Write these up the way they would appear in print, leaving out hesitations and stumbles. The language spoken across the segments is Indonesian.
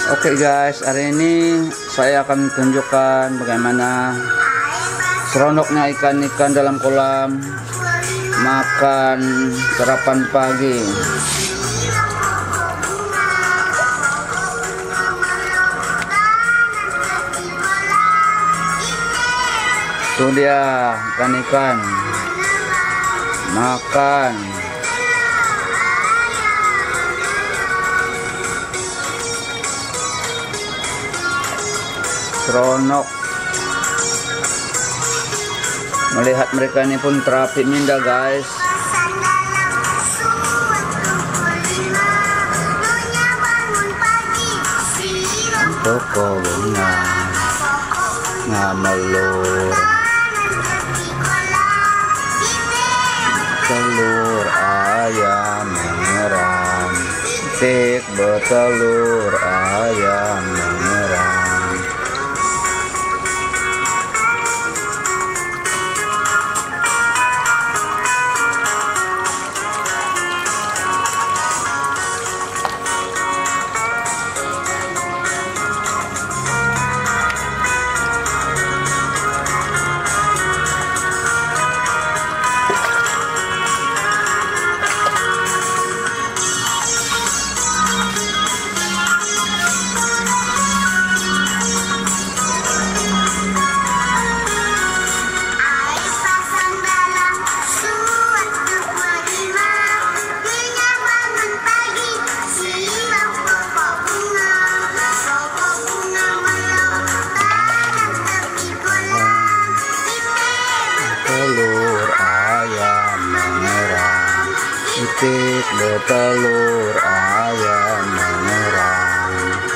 Oke guys, hari ini saya akan tunjukkan bagaimana seronoknya ikan-ikan dalam kolam makan sarapan pagi. Itu dia ikan-ikan makan. Seronok melihat mereka ini pun terapi minda guys. Toko bunga ngamelur, telur ayam mengerang, tik betelur ayam mengerang. Telur ayam mengerang, itik betelur ayam mengerang.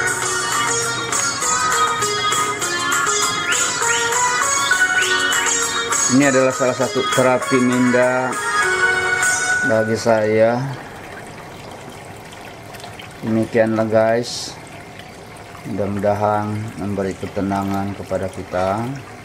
Ini adalah salah satu terapi minda bagi saya. Demikianlah guys, mudah-mudahan memberi ketenangan kepada kita.